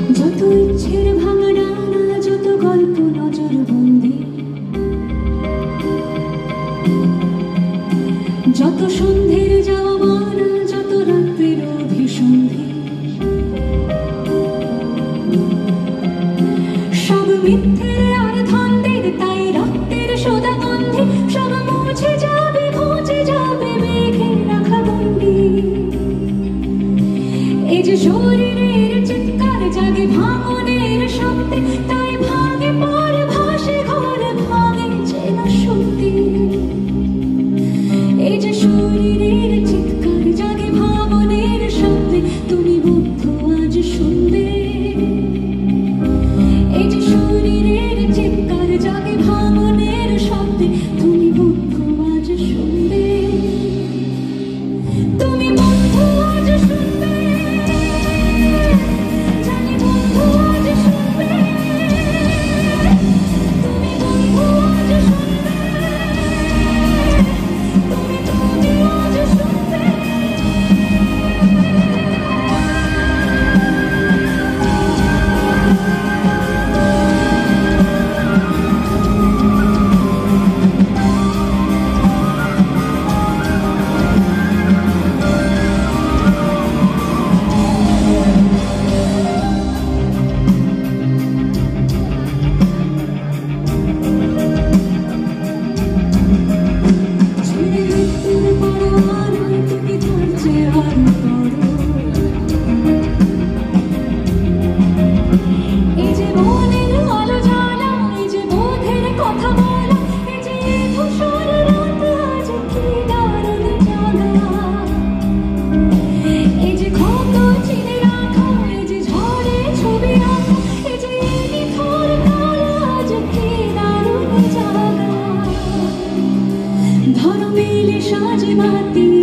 যত ইচ্ছের ভাঙা ডানা, যত গল্প নজর বন্দি, যত সন্ধ্যের যাওয়া মানা, যত রাত্রির অভিসন্ধি, সব মিথ্যের আর ধন্দের, তাই রক্তের সোদা গন্ধে সব মুছে যাবে, ঘুচে যাবে মেঘে রাখা বন্দি। এই যে শরীরের চিৎকার জাগে ভাঙনের শব্দে, তাই ভাঙে পড়ে ভাসে ঘরে, ভাঙে চেনা সত্যি। এই যে শরীরের চিৎকার জাগে ভাঙনের শব্দে, তুমি বুদ্ধ আজ শুনবে। এই যে শরীরের চিৎকার জাগে ভাঙনের শব্দে, তুমি বুদ্ধ আজ শুনবে। তুমি বুদ্ধ আজ শুনবে, জানি বুদ্ধ আজ শুনবে। তুমি বুদ্ধ আজ শুনবে, তুমি আজ শুনবে। ধরো মেলে সাজে বাতি